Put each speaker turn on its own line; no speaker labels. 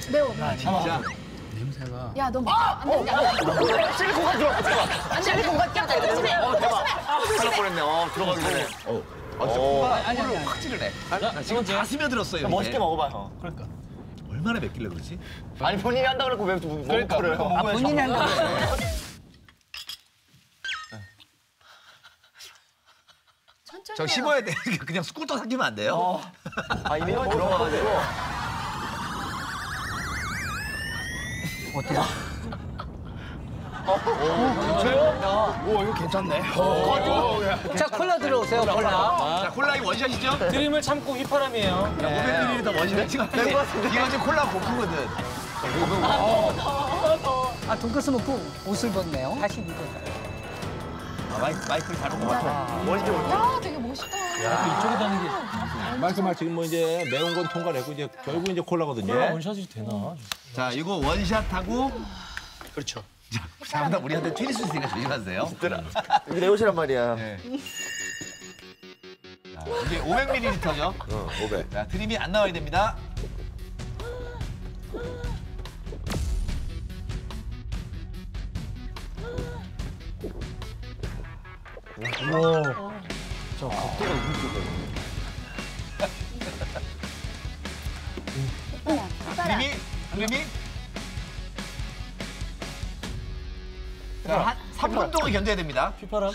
매워.
진짜.
냄새가.
야, 너 안 돼.
실리콘가 들어가. 잠깐만.
실리콘가 껴다 조심해.
대박. 하나 뻔했네.
들어가기 전에.
아니.
확 찌르네. 나 지금 다 스며들었어요.
멋있게
이게.
먹어봐, 형.
그러니까.
얼마나 맵길래 그러지?
아니, 본인이 한다 그랬고 왜 먹을 거를.
본인이 한다고 그래.
천천히.
저 씹어야 돼. 그냥 스쿠터 삼키면 안 돼요?
아, 이미 형 들어가가지고.
어때요?
오, 이거 괜찮네.
자, 콜라 들어오세요, 콜라.
자, 콜라 이 원샷이죠?
드림을 참고 휘파람이에요.
500ml 원샷이가 이거 지금 콜라 고프거든.
아, 돈가스 먹고 옷을 벗네요. 다시 입어요.
마이크를 다룬 것 같아.
멋있게 먹자.
야, 되게 멋있다.
이쪽에다 하는 게
말씀할 지금 뭐 이제 매운 건 통과를 했고 이제 결국 이제 콜라거든요.
원샷이 되나?
자, 이거 원샷하고
그렇죠.
잘못하면 우리한테 튀릴 수 있으니까 조심하세요.
이게 내 옷이란 말이야.
네. 자, 이게 500ml죠?
500.
자, 드림이 안 나와야 됩니다. 드림이 자, 한 3분 동안 견뎌야 됩니다.
휘파람.